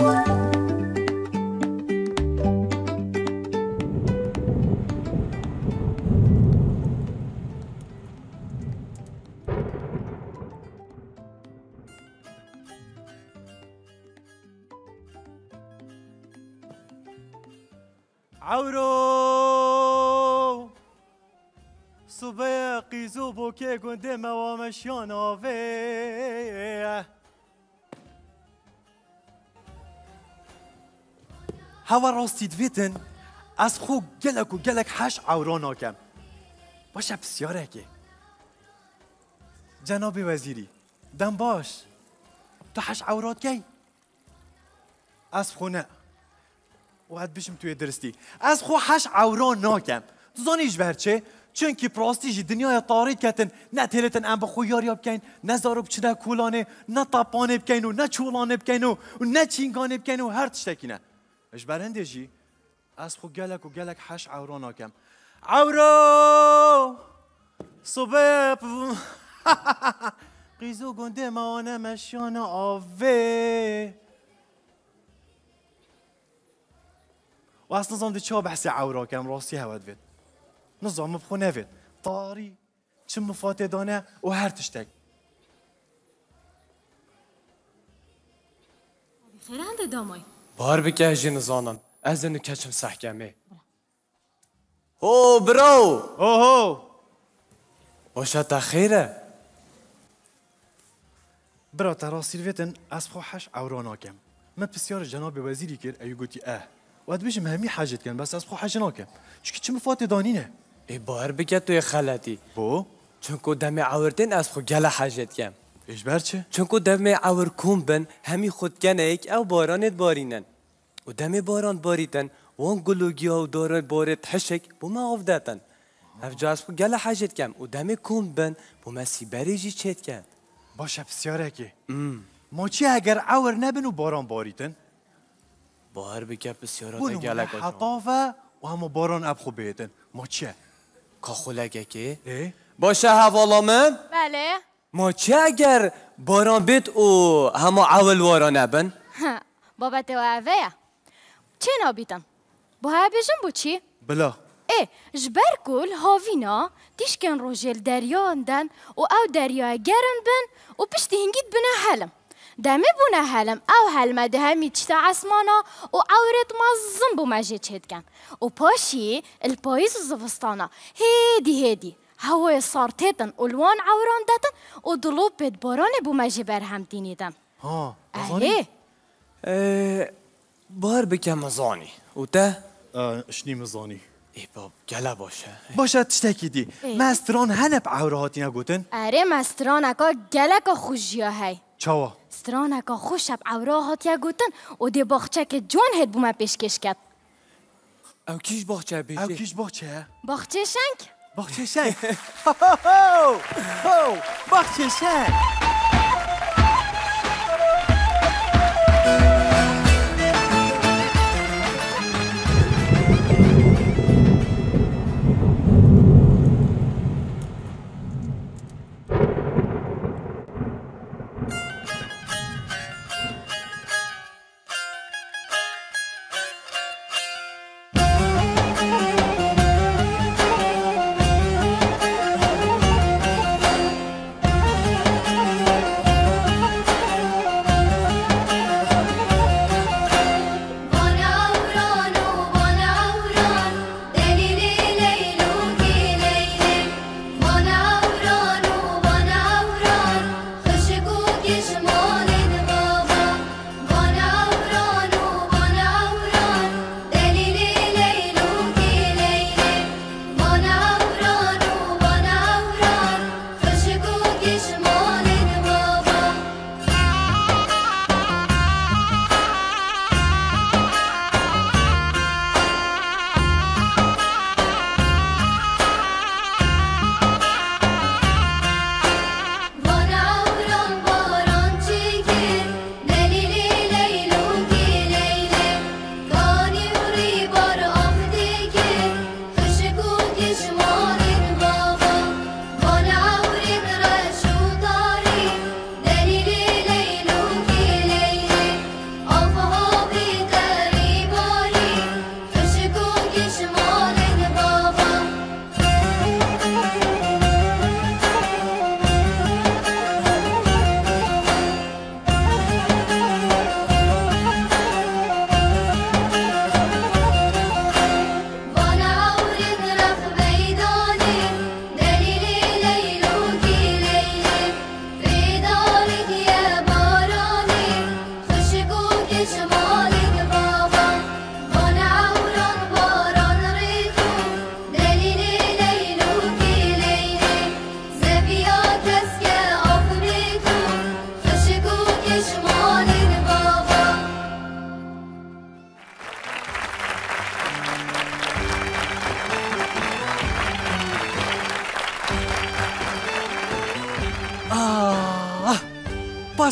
عورو صبح قیزو بوکه گنده موامشیان آوه هوا راستید ویتن از خو گلک و گلک هش عوران آکم باشه بسیاره که جناب وزیری دم باش تو هش عورات کی؟ از خونه و هد بشم توی درستی از خو هش عوران ناکم تو زانیش برچه؟ چون که پراستیجی دنیای طارید کتن نه تلتن ام بخو یاری بکن نه زارو بچنه کولانه نه طاپانه بکن و نه چولانه بکن و نه چینگانه بکن و هر تشتکی نه اش برنده جی از خو گلک و گلک هش عوران ناکم عورو صبح قیزو گنده مانه مشیان آوه و اصلا نظام دی چه بحثی عورا کم راستی هود وید نظام بخونه وید طاری چه مفاته دانه و هر تشتک خیر هنده دامای بار بکه جی نزانم از اینو کچم سحکمه او برو اوهو باشه تا خیره برا تراسیل ویدن از خو حش عورا ناکم من بسیار جناب وزیری کرد ایو گوتی و هد بشم همي حاجت کن بس از خو حاجه ناکم چون چه مفاته دانینه ای بار بکه توی خلطی بو چون که دم عورتین از خو گله حاجت کم ایش برچه؟ چون که دم عور کم بن همی خود کنه ایک او بارانت بارینن و دم باران باریتن وان گلوگی و داره بارت حشک بو ما افداتن اف جا از خو گله حاجت کم و دم کم بن بو ما سیبری جی چید کن باشه بسیاره که ما چی اگر عور نبن و باران باریتن؟ بار بکه بسیارات بونو گله کشم حطافه و همه باران ابخو بیتن ما چه؟ که خلقه که اه؟ باشه حوالامه بله ما چه اگر باران بیت و همه اول وارا نبن؟ بابت و اوه چه نابیتن؟ با ها بجن بو چی؟ بلا جبر کل هاوینا تیشکن روژل دریا اندن و او دریا گرم بن و پشتی هنگید بنا حلم دمه بونه حلم او حلمه ده همی چتا عسمانا و عورت مزم بو مجه چهد کن و پاشی الپاییز و زفستانا هیدی هوای سارتیتن الوان عوران داتن و دلوب بید باران بو مجه برهم دینیدن ها بار بکه مزانی و ته؟ شنی مزانی ای باب گله باشه باشه تشتکی دی مستران هنب عوره هاتی نگوتن؟ اره مسترانکا گلکا خوشیا هی چاوا؟ سترانکا خوشب عوره هاتیا گوتن و دی باخچه که جون هد بوما پیشکش کرد او کیش باخچه بیشه؟ او کیش باخچه؟ باخچه شنک؟ باخچه شنگ باخچه شنگ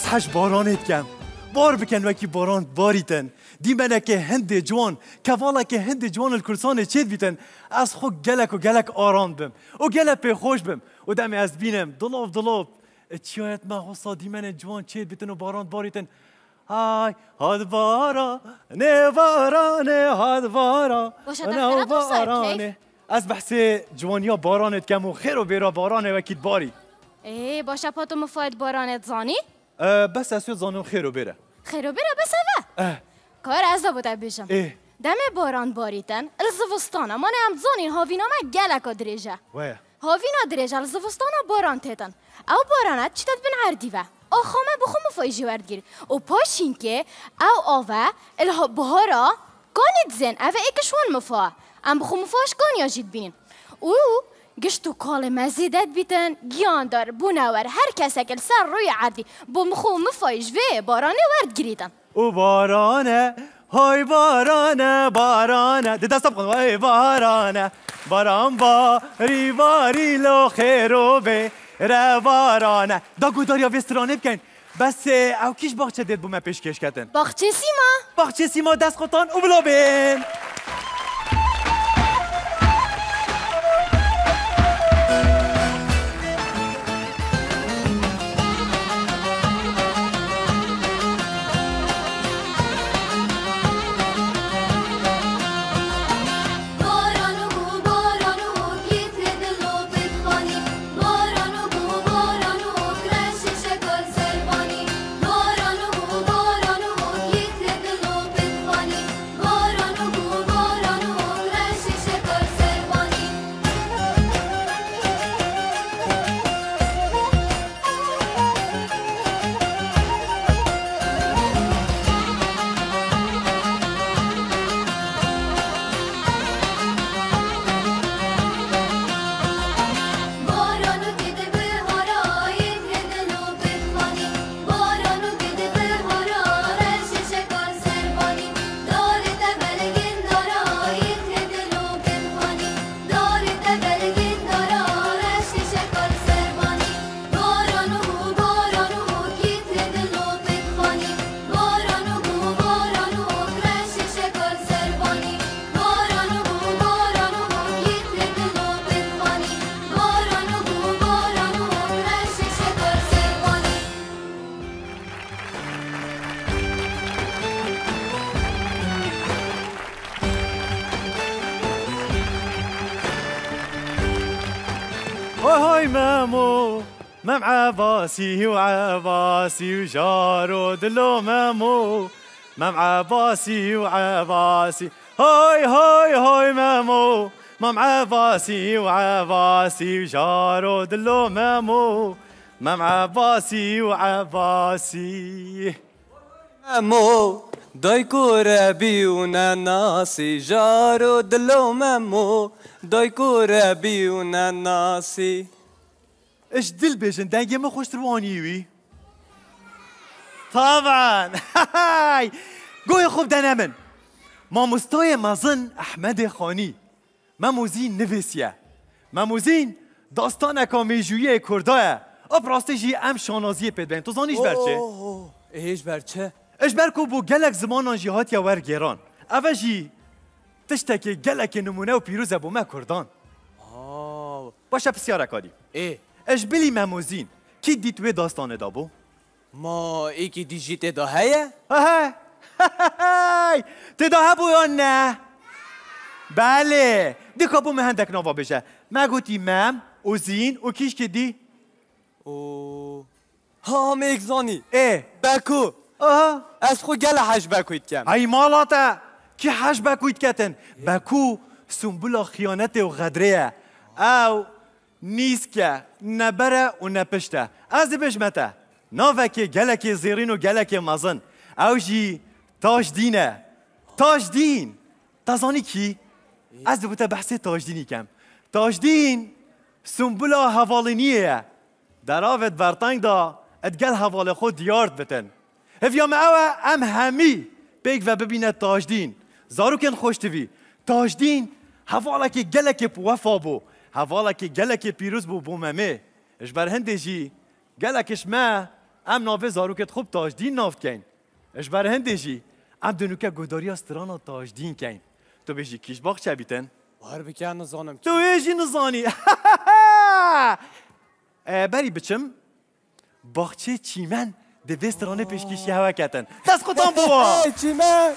حش بارانت کم بار بکن وکی باران باریتن دیمنه که هند جوان کوالا که هند جوان الکرسان چید بیتن از خود گلک و گلک آرام بم و گلک پی خوش بم و دمی از بینم دلوب چیایت ما حسا دیمنه جوان چید بیتن و باران باریتن های هاد بارا نه بارانه هاد بارا باشه بارانه از بحث جوانیا بارانت کم و خیر و بیرا بارانه وکید باری ای باشه پاتو مفاید بارانت زانی؟ بس اسیو زانو خیر و بیره خیر و بیره بس اوه کار از دا بوده بیشم دم باران باریتن الزوستانه مانه هم زانین هاوینا ما گلکا دریجه هاوینا دریجه الزوستانه باران تیتن او بارانت چیتت بن عردی و آخامه بخو مفایجی وردگیر و پاشین که او آوه بهارا کانید زن اوه ایکشون مفا ام بخو مفاش کان یاجید بینین او گشتو کال مزیدت بیتن گیان دار بونور هر کسی که سر روی عردی با مخو مفایج و بارانه ورد گریدن او بارانه های بارانه ده دستم خونم های بارانه باران باری لو خیرو به بارانه دا گوداریا وسترانه بکن بس او کیش باغچه دید بومه پیشکش کردن باغچه سیما دست خودتان او بلا بین هاي مامو مام عباسي وعباسي وجارو دلو مامو مام عباسي وعباسي هاي مامو مام عباسي وعباسي وجارو دلو مامو مام عباسي وعباسي مامو دايكو ربي وناناسي جارو دلو مامو دايكو ربي وناناسي ايش دل بيجن دنگي ما خوش تروانيوي طبعا قوي خوب دنمن ماموستای مازن احمد خانی ماموزین نویسیه ماموزین داستان کامیجویی کردایه اب راسته جی ام شانازی پید بین تو زانیش برچه؟ ایش برچه؟ اش برکو بو گلک زمانان جی هات یا ور گیران اوه جی تشتکی گلک نمونه و پیروزه بو ما کردان باشه بسیار اکادی اش بلی ماموزین کی دیتوی داستانه دا بو؟ ما ایکی دیجیت دا هیه؟ تدا بو یا نه؟ بله دیکا بو مهندک نوا بشه ما گوتی مم و زین و کیش که دی؟ ها میگزانی بکو از خود گل حج بکوید کم ای مالاتا کی حج بکوید کتن بکو سنبولا خیانت و غدره او نیست که نبره و نپشته از بشمته ناوه گلک زیرین و گلک مزن او جی تاج دینه تاج دین تازانی کی؟ از بوده بحث تاج دینی کم تاج دین سنبولا حوالینیه در آوت برطنگ دا ادگل حوال خود دیارد بتن هفیام اوه ام همی بیگ و ببینه تاج دین زارو کن خوشتوی تاج دین حواله که گلک وفا بو حواله که گلک پیروز بو بوممه اش بر هنده جی گلکش ما ام ناوه زاروکت خوب تاجدین نافت کن اش بر هندشی ام دنوکه گوداری استرانا تاجدین کن تو بشی کیش باخ چه بیتن بار بکن نزانم تو ایشی نزانی بری بچم باخچه چیمن ده استرانه پیشکشی هوا کتن دست خودم بوا چیمن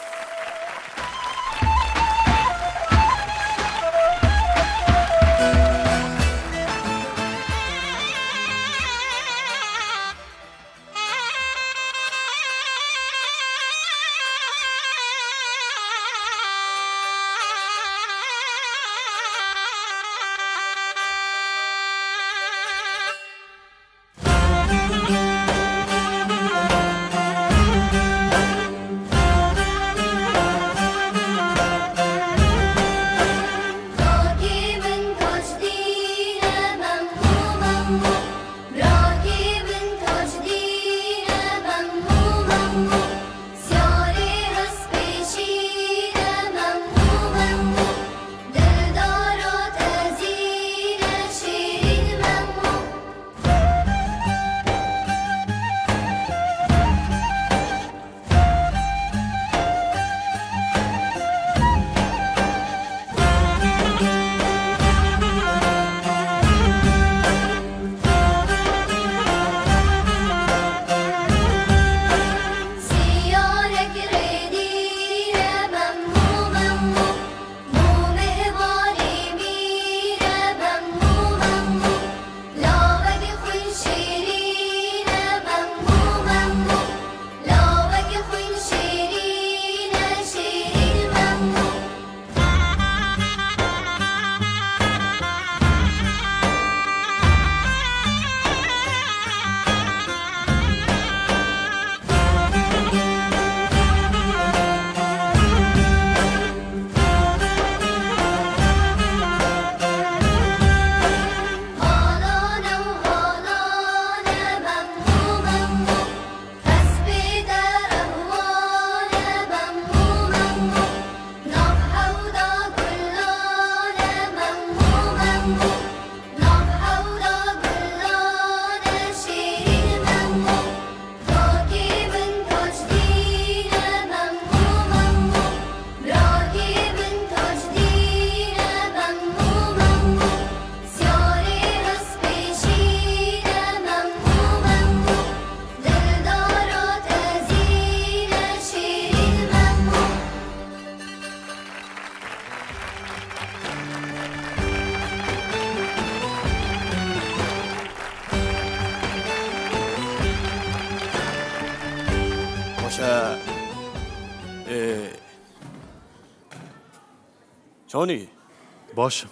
چونی؟ باش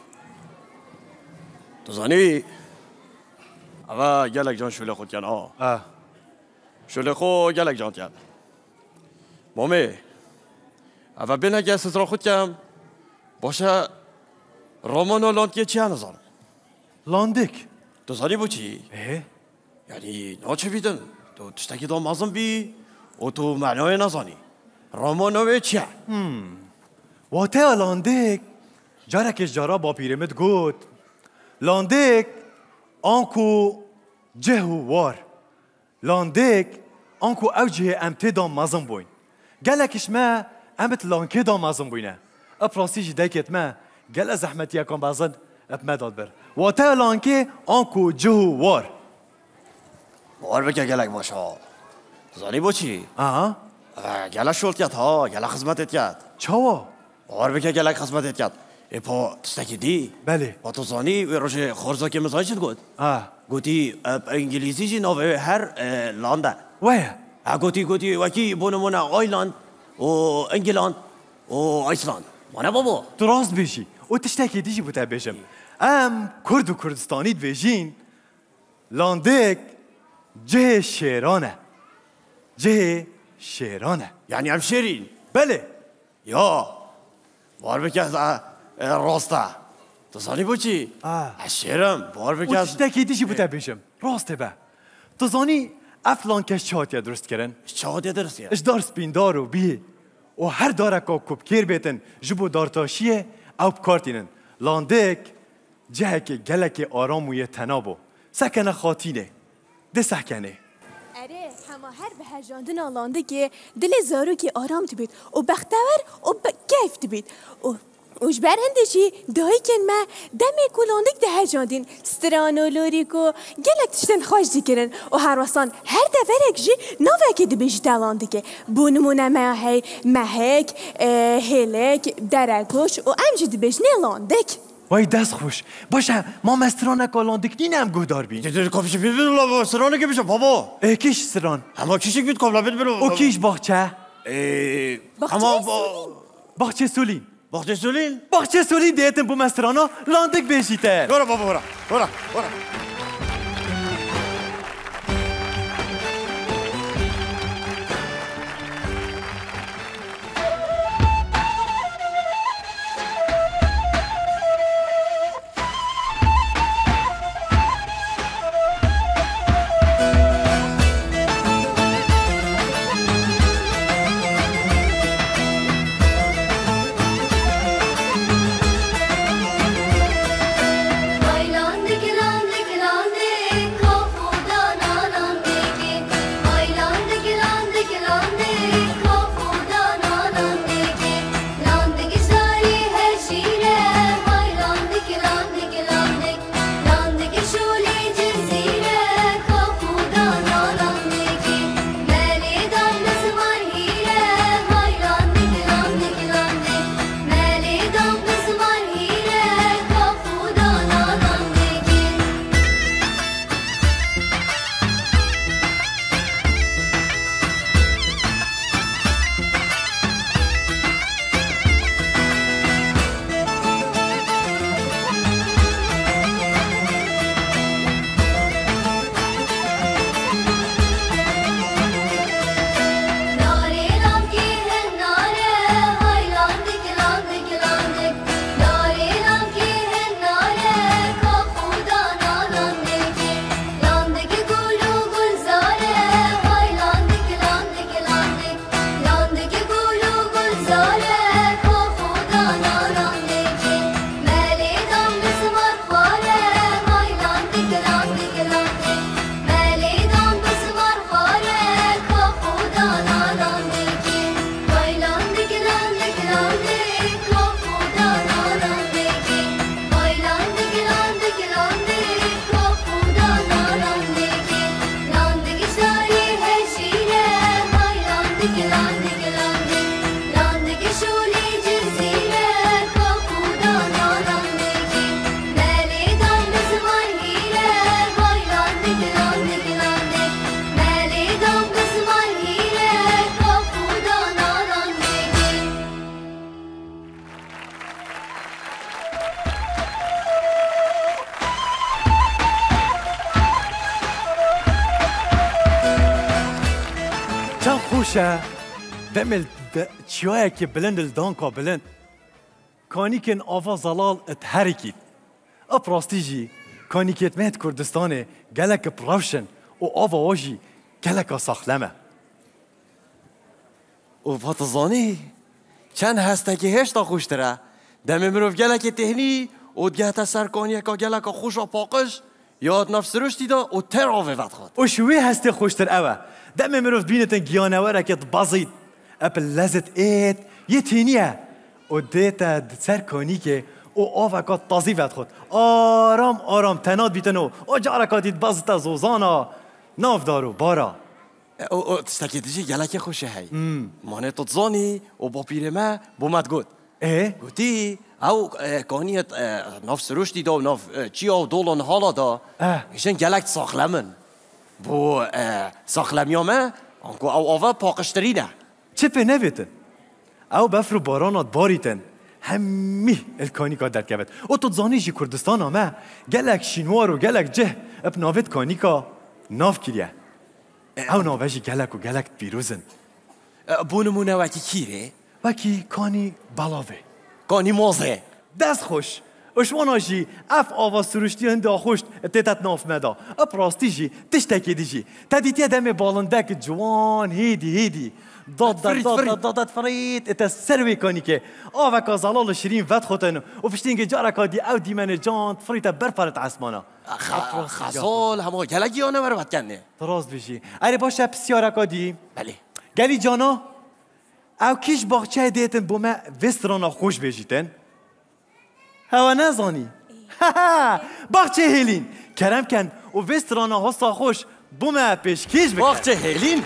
تو زنی؟ اما گلک جان شوله خود کن شوله خود گلک جان کن مامی اما بینه که سزرا خود کن باشه رومان و لاندگی چی نزان؟ لاندک تو زنی بو چی؟ یعنی ناچه بیدن تو تشتکی دام مازم بی و تو معنای نزانی رومانوی چیه؟ واته لاندک جارکش جارا با پیرمد گود لاندک آنکو جهو وار لاندک آنکو او جه امته دام مازم بوین گلکش ما امت لانکه دام مازم بوینه اپراسی جدکت ما گل زحمتی اکان بازن اپ مداد بر واته لانکه آنکو جهو وار بار بکه گلک باشا زنی بو چی؟ آها گله شولت کرد ها گله خدمتت کرد چاوا بار بکه گلک خدمتت کرد ای پا تستکی دی؟ بله با تو زانی و روش خورزا که مزای چید گود؟ گوتی انگلیسی جی نوه هر لانده ویا گوتی وکی بونمونه آیلاند و انگلاند و ایسلاند مانه بابا درست بیشی و تشتکی دیجی بوده بیشم ام کرد و کردستانی دویجین لاندک جه شیرانه جه شیرانه یعنی هم شیرین بله یا بار بکه راسته تو زانی بو چی؟ شیرم بار بکه و تشتکی دیجی بوده بیشم راسته به تو زانی افلان کش چهاتیه درست کرن چهاتیه درست کرن اش دار سپیندار و بیه و هر داره که کبکیر بیتن جبو دارتاشیه او بکارتینن لاندک جه که گله که آرام و یه تنابو سکنه خاطینه ده سکنه هر به هجاندن آلانده که دل زارو که آرام تبید و بختور و کیف تبید وش بر هندشی دایی کن ما دمی کلاندک ده هجاندین ستران و لوریکو گلک تشتن خوش دیگرن و هر واسان هر دفرک جی نوه که دبیش دلانده که بونمونه محک هلک درکوش و امجی دبیش نیلاندک وای دست خوش باشه ما مسترانه کلاندک نینم گودار بین دیدی کافیش بید بلو سرانه که بشه بابا کیش سران اما کیشک بید کابلا بید بلو او کیش باغچه باغچه سولین باغچه سولین باغچه سولین دیتم بو مسترانا لاندک بشیته برو بابا برو خوشه دمل چیایی که بلند الدانکا بلند کانی کن آوا زلال اتحرکید اپراستیجی کانی که اتمهد کردستانه گلک پراوشن و آوا واجی گلک ساخلمه و پاتزانی چند هسته که هشتا خوشتره دم مروف گلک تهنی و دگهت سرکانی که گلک خوش و پاقش یاد نفس رشتی دا و تر آوه ود خواد و شوی هسته خوشتر اوه دم مروف بینتن گیانوره که بازید اپل لذت اید یه تینیه و دیتا سرکانی که او آوه تازی ود خود آرام آرام تناد بیتنو و جارکاتید بازتا زوزانا ناف دارو بارا او تشتکی دیجی گلک خوشه هی مانه تزانی و با پیرمه بومد گود گوتی او کانیت ناف سروشتی دا و ناف چیا و دولان حالا دا میشن گلک ساخلمن بو ساخلمیامه انکو او آوه پاقشترینه چه پی نویتن او بفرو بارانات باریتن همی الکانیکا در کبت او تو زانیشی کردستان همه گلک شینوار و گلک جه اپ ناوید کانیکا ناف کریه او ناوشی گلک و گلک بیروزن بونمونه وکی کیره؟ وکی کانی بلاوه کانی موزه دست خوش اشواناشی اف آواز سروشتی هنده خوشت تیتت ناف مدا اپ راستیشی تشتکی دیشی تدیتی دم بالندک جوان هیدی داد فرید ات سروی کنی که آوه که زلال شیرین ود خوتن و پشتینگ جارا که دی او دیمن جانت فرید برپرت عسمانا خزال همه گلگی آنه برو بد کنه دراز بشی اره باشه پسیارا که دی بله گلی جانا او کیش باغچه دیتن بومه وسترانا خوش بجیتن هوا نزانی باغچه هیلین کرم کن و وسترانا هستا خوش بومه پیش کیش بکن باغچه هیلین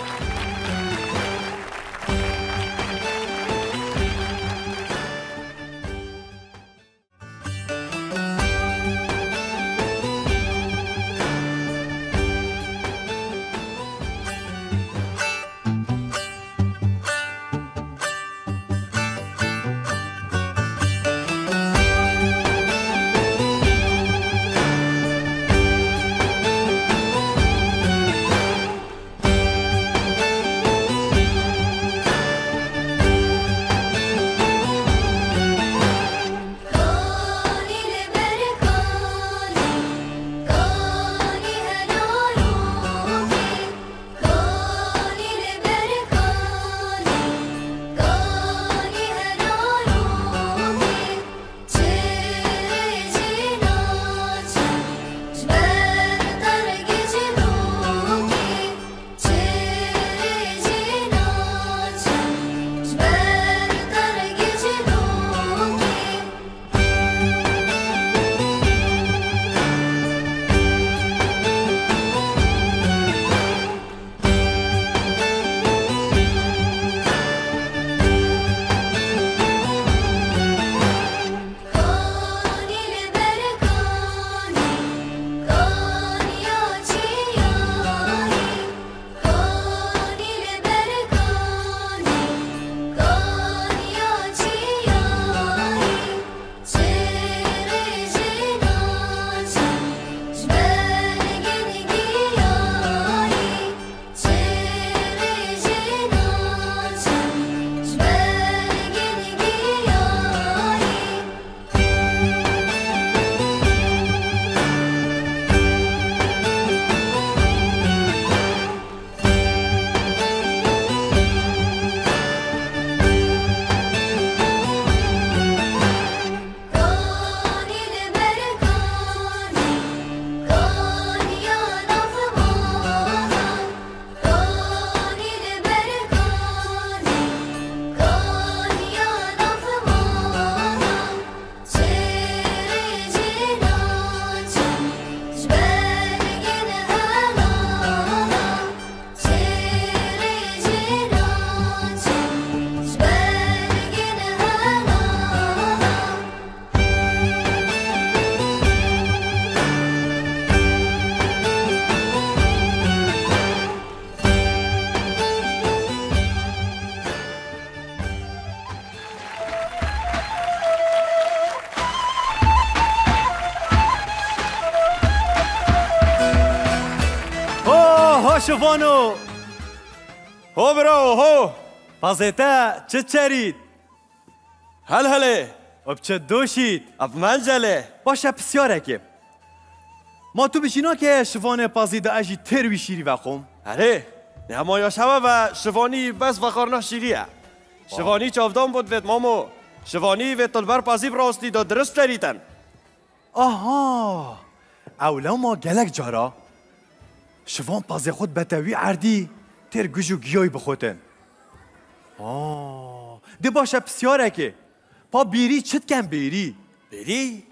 شوفانو هو برو هو پازیتا چه چرید هل هله و چه دوشید اب منزله باشه بسیاره که ما تو بشینا که شوفان پازیده اجی تروی شیری وخم اره نمایا شوه و شوانی بس وخارنا شیریه شوانی چاودان بود وید مامو شوانی وید تلبر پازیب راستی دا درست دریتن آها اولا ما گلک جارا شوان پازی خود بتوی عردی تر گوشو گیای بخوتن ده باشه بسیاره که پا بیری چت کن بیری بری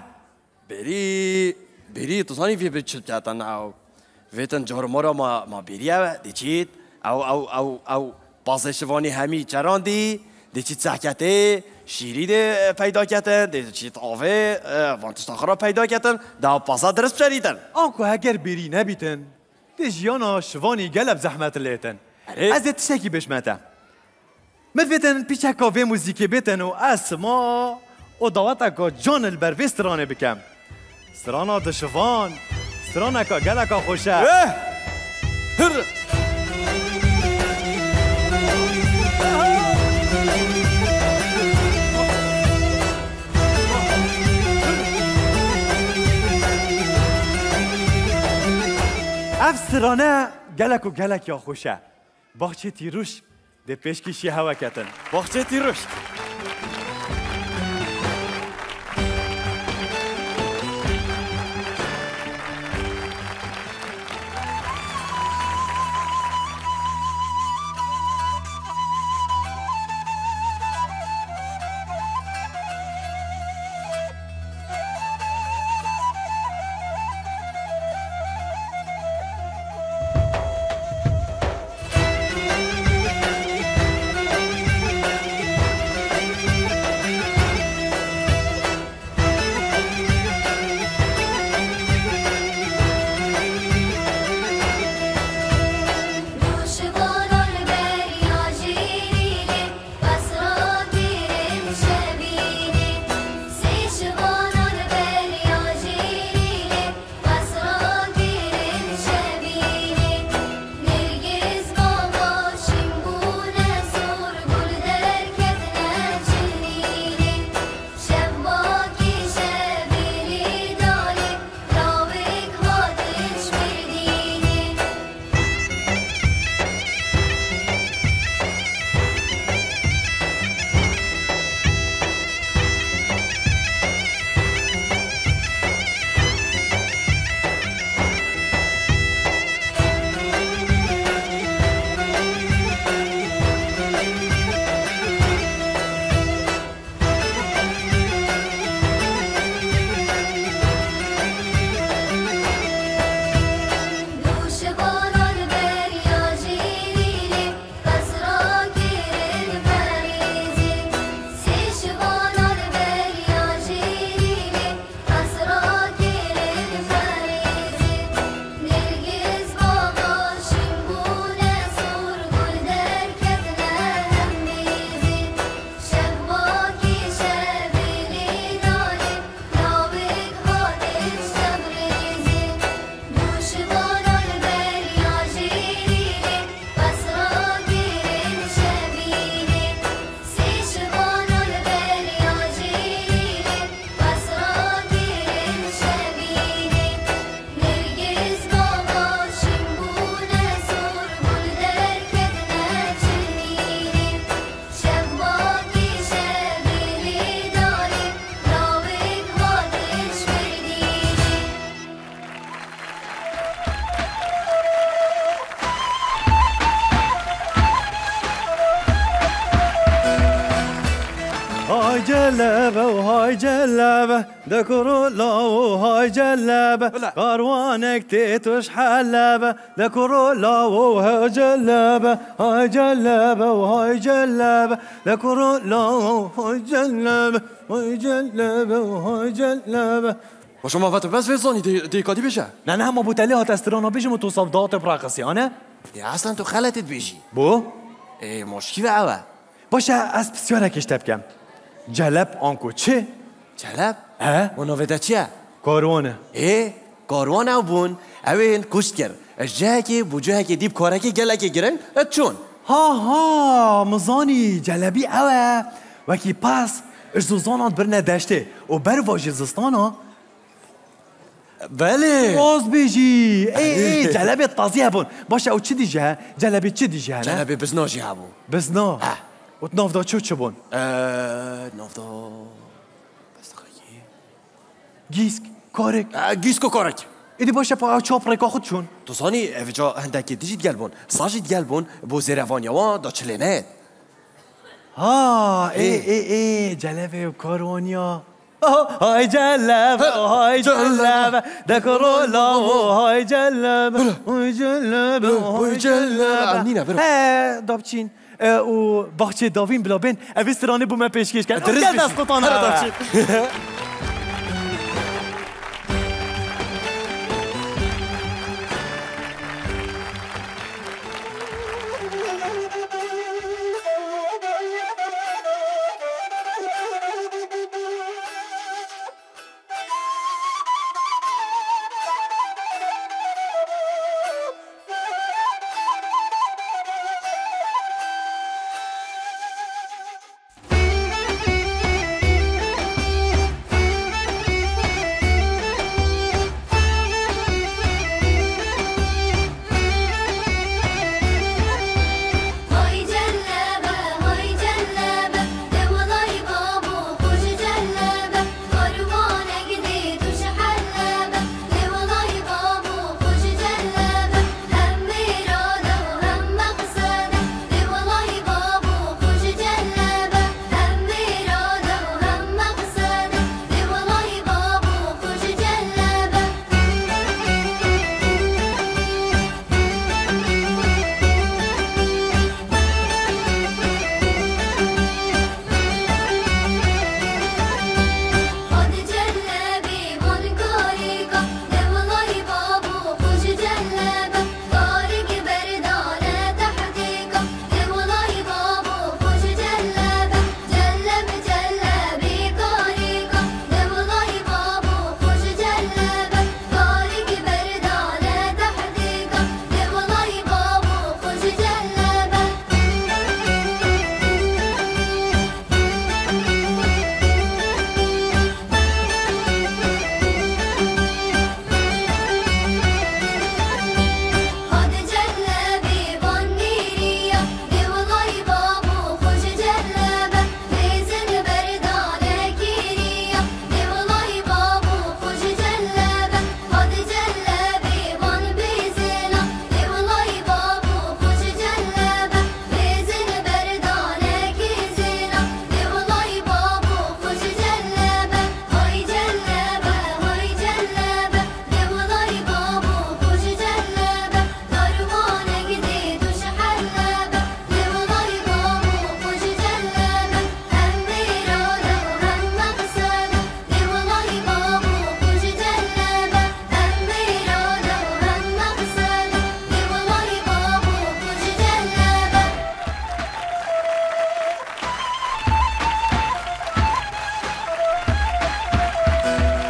بری تو زانی وی بچت کتن او ویتن جار ما را ما بریه دیچید او پازی شوانی همی چراندی دیچید سحکته شیری ده پیدا کتن دیچید آوه وانتش تاخرا پیدا کتن ده پازا درست شریدن آنکو اگر بیری نبیتن ده جیانا شوانی گلب زحمت لیتن از ده تشکی بشمتم مدویتن پیچه کاوه موزیکی بیتن و اسما و دواتا که جان البروی سترانه بکم سترانا ده شوان سترانا که گلکا خوشه هر اف سترانه گلک و گلک یا خوشه باغچه تیروش ده پیشکشی هوا کتن باخچه رشد هاي جلبة وهاي جلبة ذكروا الله وهاي جلبة كاروانك تيتوش حلبة ذكروا الله وهاي جلبة هاي جلبة وهاي جلبة ذكروا الله وهاي جلبة هاي جلبة وهاي جلبة شما وقت بس وزانی دیکادی بشه نه ما بوتلی هات استرانا بیشم و تو صفدات برقصیانه اصلا تو خلطت بیشی بو مشکی اوه باشه از بسیاره کشتب کم جلب آنکو چه؟ جلب؟ مناوده چیه؟ کاروانه کاروان او بون اوین کشت کرد از جه که بو جه که دیب کاره که گله که گرن چون ها مزانی جلبی اوه وکی پس ارزوزانات برنه دشته و بر واجه زستانا بله باز بیجی ای جلبی تازیه بون باشه او چی دیجه؟ جلبی چی دیجه؟ جلبی بزنا جیه بون بزنا؟ و نافدا چه بون؟ نافدا گیسک کارک گیسک و کارک ایدی باشه پا چاپ رکا خود چون تو سانی اوجا هندکی دیجید گل بون ساجید گل بون بو زیروانیوان دا چلینه ای جلبه و کاروانیا های جلبه های جلبه دکرو لامو های جلبه های جلبه های جلبه نینه برو دابچین و باخچه داوین بلابین اویسترانه بومه پیشکش کرد گل دست قطانه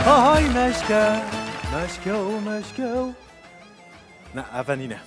های مشکه مشکه نه اولی نه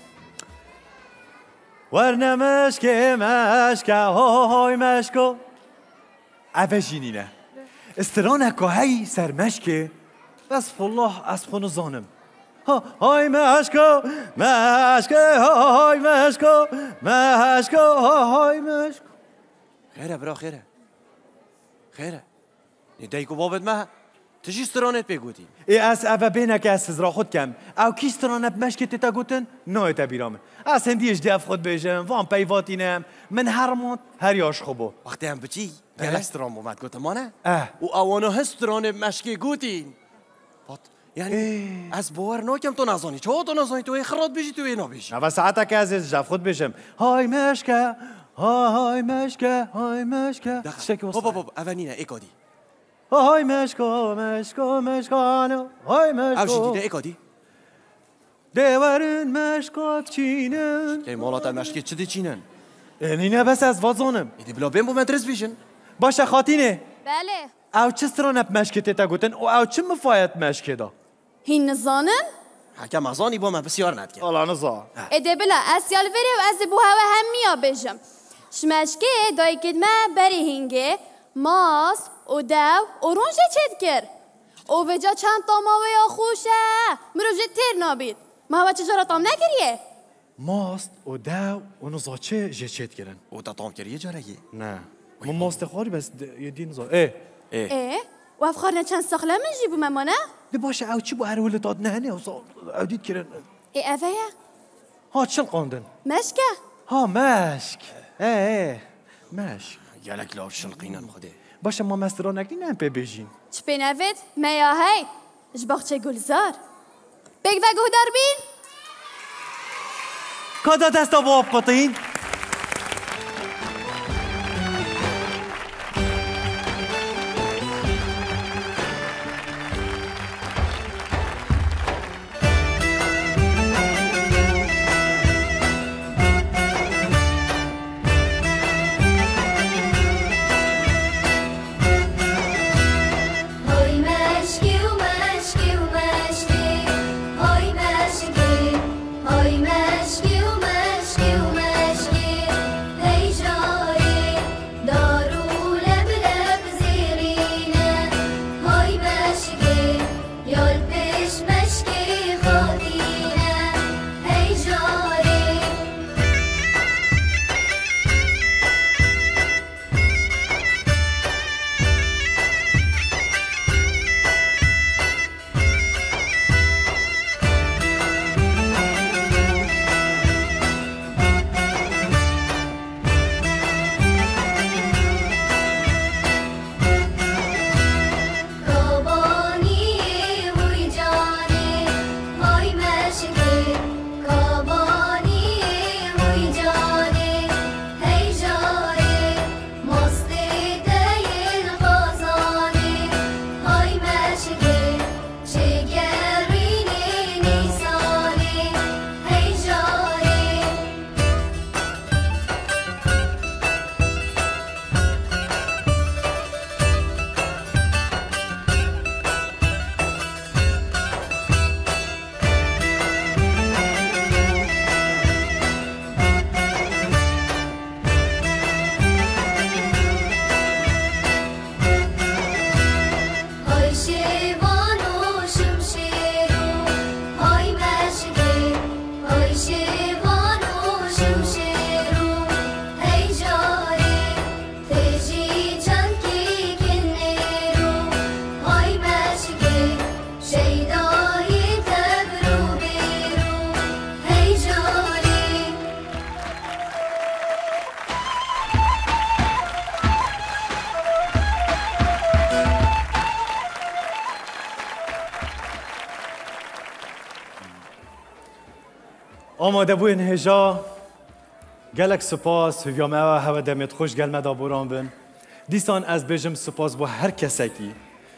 ورنه مشکه های مشکه اوشینی نه استرانه که هی سر مشکه بس الله از خونو زانم های مشکه های مشکه های مشکه خیره برا خیره ندایکو بابت ما تجي استرانت بگوتی ای از اوه بینه که از سزرا خود کم او کی استرانه بمشکه تیتا گوتن نه تا بیرامه از هندیش دف خود بیشم وان پیواتینم من هر مات هر یاش خوبو وقتی هم بچی گل استران بومد گوتم مانه اه و اوانو هستران مشکی گوتین یعنی از باور ناکم تو نزانی چه تو نزانی تو خراد بیشی تو اینا بیشی و ساعتا که از جف خود بیشم های مشکه شکی واسه بابا اولینه اکادی های مشکانو های او مشکو دیده اکادی دیورن مشکات چینن که مالات مشکی چه دی چینن اینی نه بس از وازانم ایدی بلا بین بو مدرس بیشن باشه خاطینه بله او چه استرانه مشکه تیتا گوتن او چه مفایت مشکه دا هین نزانن؟ حکم ازانی با من بسیار ندکن حالا نزا اده بلا اسیال وری و از بو هوا هم میا بجم شمشکه دای کد ما بری هنگه ماس و دو و رونجه چید کر او وجا چند تا ماوه یا خوشه مروجه تیر نابید ما هوا چجارا تام نکریه ماست و دو و نزا چه جچت کرن او تا تام کریه جارگی نه من ماست خواری بس یه دی نزا اه اه و افخارنا چند ساخله من جیبو ممانه ده باشه او چی با هر ولد داد نه او دید کرن ای اوه ها چل قاندن مشکه ها مشک اه مشک گلک لاو شلقینن خوده باشه ما مستران نکنی نه پی بیجین چه پینوید میا هی جباخچه گلزار بگ و گهدار بین کادا دستا با آب قطعین آماده بوین هجا گلک سپاس و ویامه و هوا دمت خوش گل مدابوران بن دیسان از بجم سپاس با هر کسی کی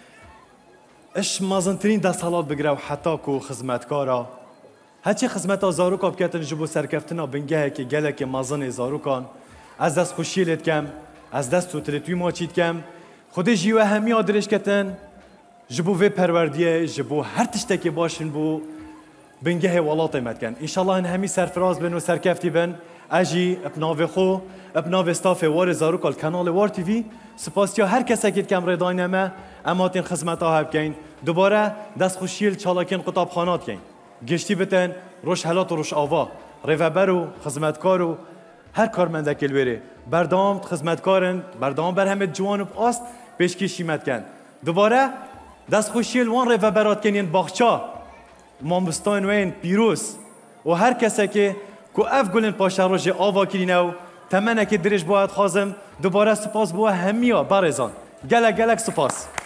اش مازنترین دست حالات بگره و حتی کو خدمتکارا هرچی خدمتا زاروکا بکتن جبو سرکفتنا بنگه که گلک مازن زاروکان از دست خوشیلت کم از دست تو تلتوی ماچید کم خود جیوه همی آدرش کتن جبو في پروردیه جبو هر تشتکی باشن بو بنگه ولات مدکن انشالله ان همی سرفراز بن و سرکفتی بن اجی ابناو خو ابناو استاف وار زاروکال کانال وار تی وی سپاسیا هر کسی که کم رداینمه اماتین خدمت ها هبکین دوباره دست خوشیل چالاکین قطاب خانات کین گشتی بتن روش حالات و روش آوا ریوبر و خدمتکار و هر کارمنده کل بره بردام خدمتکارن بردام بر همه جوان و آست پیشکشی مدکن دوباره دست خوشیل وان ریوبرات کنین باغچا مامبستان وین پیروز و هر کسی که اف گلن پاشا روش آوا کرینو تمنه که درش باید خازم دوباره سپاس بوا همیا برزان گلک سپاس